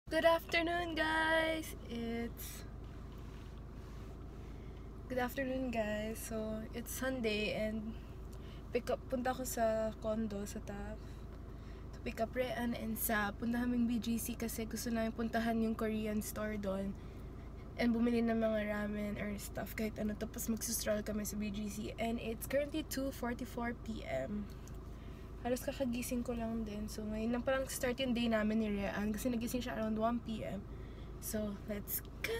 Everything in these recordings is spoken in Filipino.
Good afternoon, guys. So, it's Sunday and punta ko sa condo sa Taft to pick up Rean and Sa. Punta kaming BGC kasi gusto namin puntahan yung Korean store doon and bumili ng mga ramen or stuff kahit ano. Tapos magsustroll kami sa BGC and it's currently 2:44 PM. Halos kakagising ko lang din. So, ngayon lang parang start yung day namin ni Rean kasi nagising siya around 1 PM. So, let's go!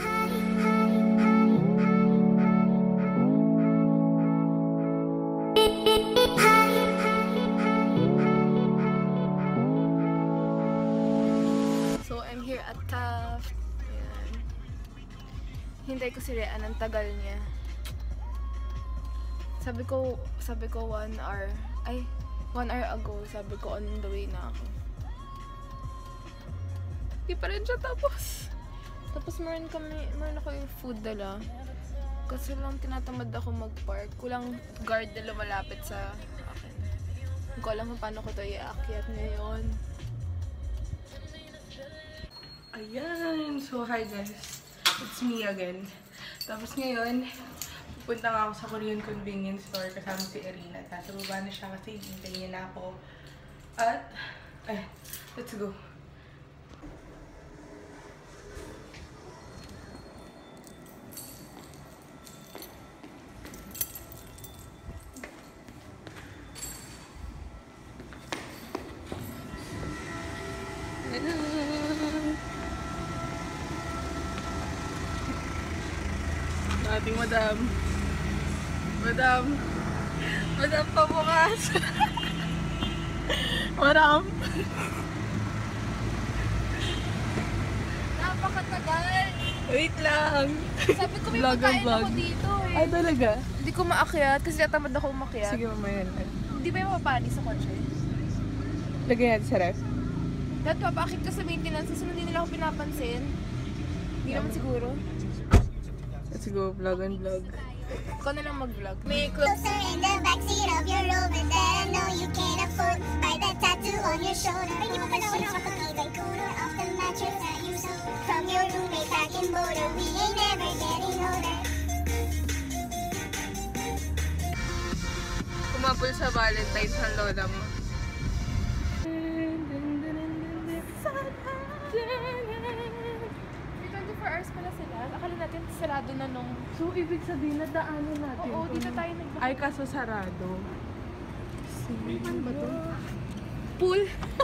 So, I'm here at Taft. Ayan. Hintay ko si Rean, ang tagal niya. Sabi ko 1 hour. 1 hour ago, sabi ko on the way na ako. Di pa rin siya tapos. Tapos meron ako yung food dala. Kasi lang tinatamad ako mag-park. Kulang guard na lumalapit sa akin. Hindi ko alam kung paano ko ito i-aakyat ngayon. Ayan! So, hi guys. It's me again. Tapos ngayon, pupunta nga ako sa Korean convenience store kasama si Irina. Nasa baba na siya kasi hintayin niya na ako. At, let's go. Ating madam pabukas. Madam. Napakatagal. Wait lang. Sabi ko may pagkain ako dito eh. Ay talaga? Hindi ko maakyat kasi natamad ako umakyat. Sige mamaya na. Hindi ba yung mapapani sa kotse? Lagay natin sa ref. Dahil papakit ka sa maintenance kasi hindi nila ako pinapansin. Hindi naman siguro. Let's go, vlog and vlog. Ikaw na lang mag-vlog. May closer in the backseat of your Rover that I know you can't afford. By that tattoo on your shoulder. Hindi mo pa na nakapag-ibay cooler off the mattress that you stole from your roommate back in Boulder. We ain't never getting older. Kumapul sa Valentine's ng lola mo. 24 hours pala sila. Akala natin sarado na nung... So, ibig sabihin na daanan natin. Oo, dito tayo nag... Ay, kaso sarado. Ano ba ito? Pool!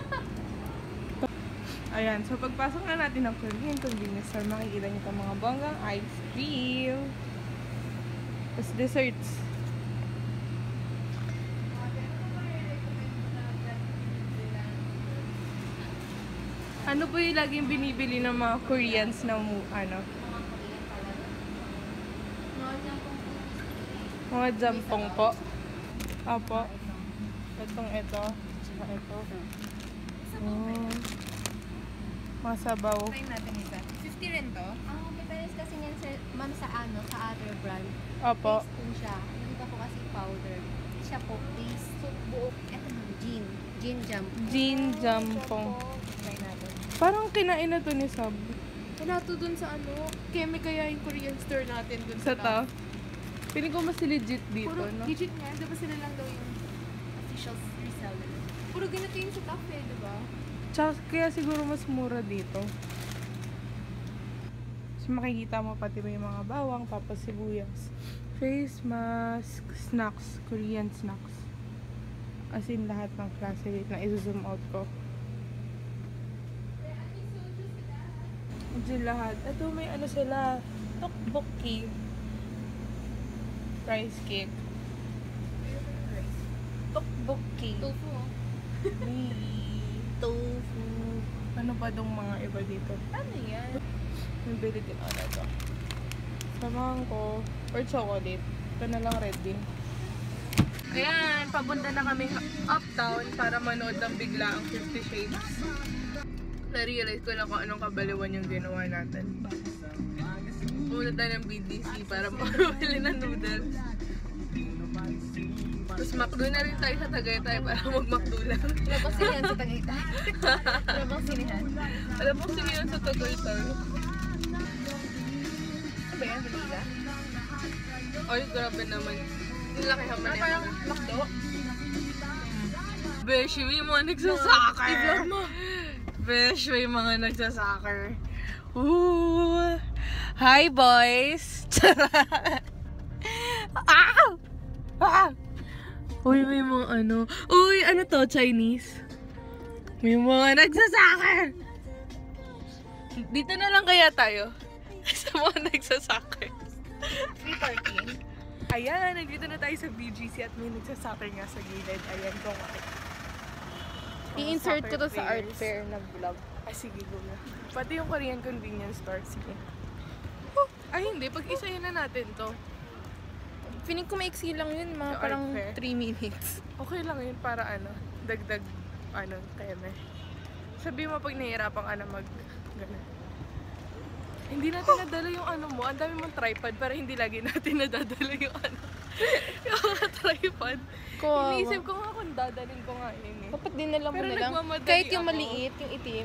Ayan, so pagpasok na natin ng Korean convenience store, makikita niyo itong mga bonggang ice cream. Tapos desserts. Ano po yung laging binibili ng mga Koreans na mga jampong po. Opo. Ito. Tsaka ito. Mga sabaw. Try natin isa. 50 rin to? Ang difference kasi niyan sa other brand. Opo. Paste po siya. Yung iba po kasi powder. Siya po paste. So, buo. Ito na, gin Jampong. Try natin. Parang kinain na to ni Sab. Wala to dun sa Keme kaya yung Korean store natin dun Sa ta. Piling ko mas legit dito, Puro no? legit nga. Diba sila lang daw yung official reseller? Puro ganito yung sa Taft eh, diba? Tsaka kaya siguro mas mura dito. So makikita mo pati may mga bawang, tapos sibuyas. Face mask, snacks, Korean snacks. As in lahat ng klase. Wait na, i-zoom out ko. Diyan lahat. Ito may sila. Tteokbokki. Rice cake. Tteokbokki. Tofu. Tofu. Ano pa dong mga iba dito? Ano yan? Nabili din ako na ito. Samahan ko. Or chocolate. Ito na lang red din. Ayan, papunta na kami uptown para manood ng bigla ang 50 Shades. Na-realize ko na kung anong kabaliwan yung ginawa natin. Pumunta tayo ng BDC para makabili ng noodles. Tapos McDo na rin tayo sa Tagaytay para mag-McDo lang. Wala bang sinihan sa Tagaytay? Wala bang sinihan? Alam mo sinihan sa Tagaytay? Ano ba yan? Vanilla? Ay, grabe naman. Yung laki naman yan. Parang McDo? Besh, may mga nagsasoccer. I-vlog mo. Besh, may mga nagsasoccer. Ooh! Hi, boys! Ah! Ah! Uy, may mga ano. Uy, ano to? Chinese? May mga nagsasoccer! Dito na lang kaya tayo. Sa mga nagsasoccer. Free parking? Ayan, nandito na tayo sa BGC at may nagsasoccer nga sa gilid. Ayan, kung makikita. I-insert ko to sa art fair na vlog. Ah, sige, go na. Pati yung Korean convenience store, sige. Ay, hindi. Pag-isayin na natin to. Feeling ko maiksi lang yun, mga Yung parang art fair. 3 minutes. Okay lang yun para ano, dagdag, ano, teme. Sabi mo pag nahihirapan ka na gano'n. Hindi natin nadala yung ano mo. Ang dami mong tripod para hindi lagi natin nadadala yung ano. Yung mga tripod. Iniisip ko nga kung dadalhin ko nga yun eh. Dapat din nalang mo Pero na lang. nagmamadali Kahit yung ako. maliit, yung itim.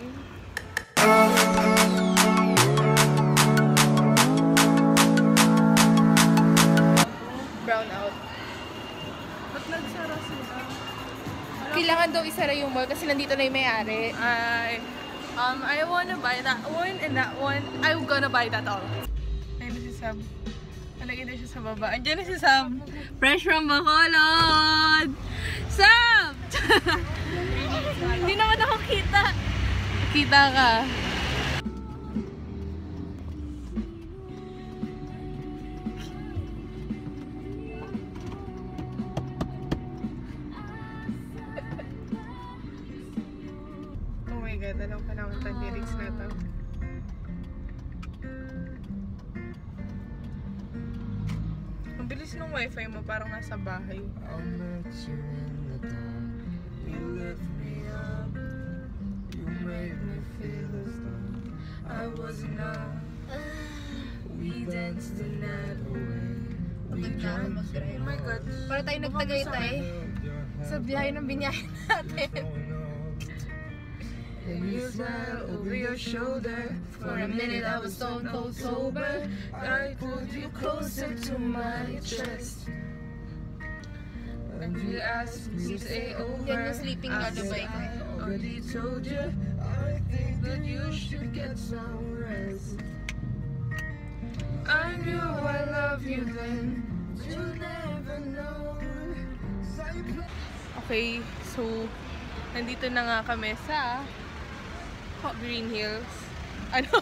Brown out. Ba't nagsara sila? Kailangan daw isara yung mall kasi nandito na yung may-ari. I wanna buy that one and that one. I'm gonna buy that all. Ayun na si Sam. Nalagay na siya sa baba. Andiyan na si Sam. Fresh from Bacolod! Sam! Hindi naman ako kita. Kita ka. Oh my God, alam ko naman itong lyrics na to. Ang bilis ng wifi mo, parang nasa bahay. I met you in the dark. You lift me up. You made me feel as though I was enough. We danced the night away. We drank Oh my God. Para tayo nagtagaytay sa biyahe ng binyahe natin. and you smiled over your shoulder. For a minute I was so cold sober. I pulled you closer to my chest. And you asked me to stay over. Yan yung sleeping lullaby ko. I already told you. I think that you should get some rest. I knew I loved you then. You never know. Okay, so nandito na nga kami sa Green Hills. Ano?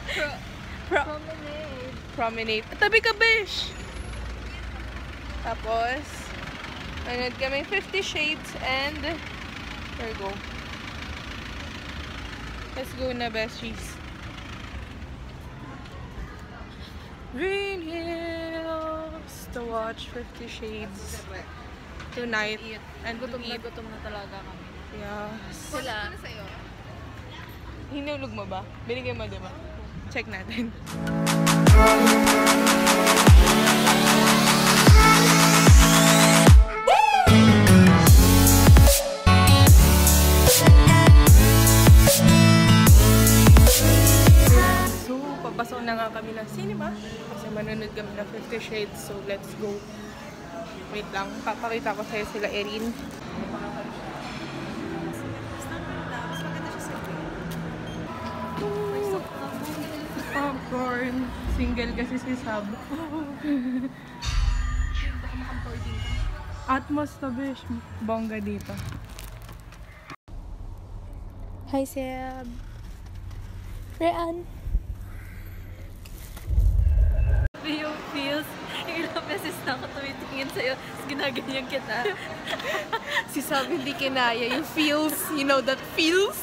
Promenade. Tabi ka, besh! Tapos, nanood kami 50 Shades and there we go. Let's go na, besties. Green Hills to watch 50 Shades tonight and to eat. Gutom na talaga kami. Yes. Sila. Hinulog mo ba? Binigay mo, diba? Check natin. So, papasok na nga kami ng cinema. Kasi manonood kami ng 50 Shades. So, let's go. Wait lang. Papakita ko sa'yo sila, Erin. Popcorn. Single kasi si Sab. Atmos to, besh. Bongga dito. Hi, Seb. Rean. Yung feels, ilang beses na ako tumitingin sa'yo, tapos ginaganyan kita. Si Sab hindi kinaya. Yung feels, you know that feels?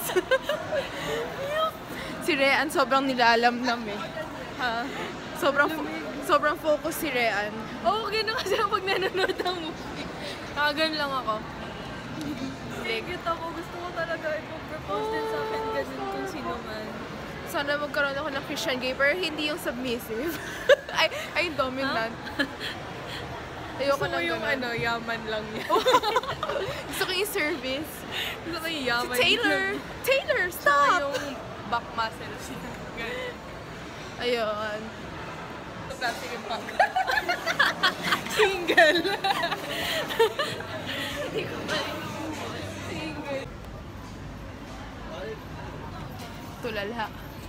Si Rean sobrang nilalamnam eh. Ha? Sobrang focus si Rean. Oo, gano'n kasi ako pag nanonood ng movie. Nakagan lang ako. Sigit ako, gusto ko talaga ipag-propose din sa akin ganun kung sino man. Sana magkaroon ako ng Christian gay, pero hindi yung submissive. ay dominant. Ayoko lang yung yaman lang niya. Gusto ko yung service. Gusto ko yung yaman. Taylor, stop! Yung back muscles niya. Ganun. Ayun. Plastic yung pang. Single. Hindi ko pa rin. Single. Tulala.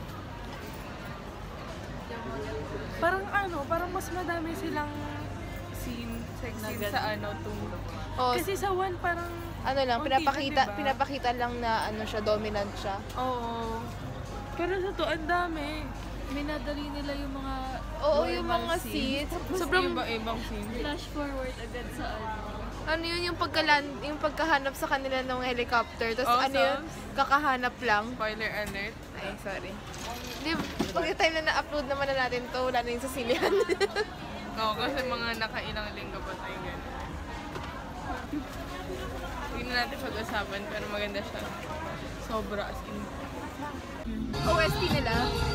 Parang mas madami silang sex scene sa Oh, kasi sa one parang pinapakita lang na siya, dominant siya. Oo. Pero sa to, ang dami. Minadali nila yung mga Yung mga scenes. Sobrang iba-ibang scene. Flash forward agad sa Yung pagkahanap sa kanila ng helicopter. Tapos kakahanap lang. Spoiler alert. Ay, sorry. Pag time na na-upload naman na natin to, wala na yung sa sinihan. Oo, kasi mga nakailang linggo pa tayo ganun. Hindi na natin pag-usapan, pero maganda siya. Sobra as in. OST nila.